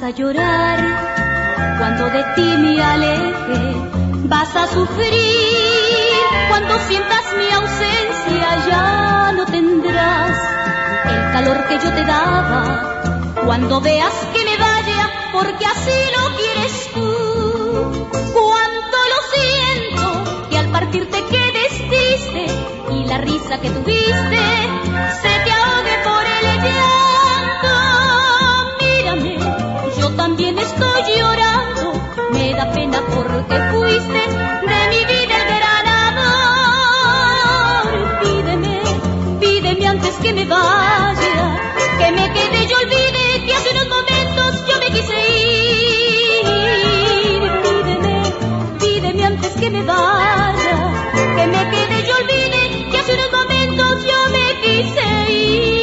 a llorar cuando de ti me aleje, vas a sufrir cuando sientas mi ausencia, ya no tendrás el calor que yo te daba, cuando veas que me vaya, porque así lo quieres tú. Cuánto lo siento que al partir te quedes triste y la risa que tuviste se te ahogue por el llanto. Mírame, yo también estoy llorando, me da pena porque fuiste de mi vida el gran amor. Pídeme antes que me vaya, que me quede y olvide que hace unos momentos yo me quise ir. Pídeme antes que me vaya, que me quede y olvide que hace unos momentos yo me quise ir.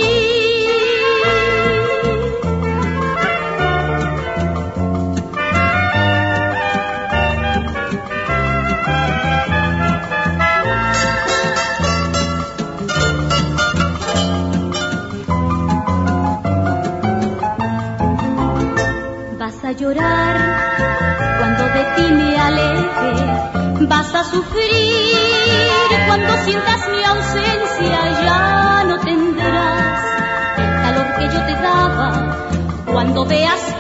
Vas a llorar cuando de ti me aleje, vas a sufrir cuando sientas mi ausencia, ya no tendrás el calor que yo te daba, cuando veas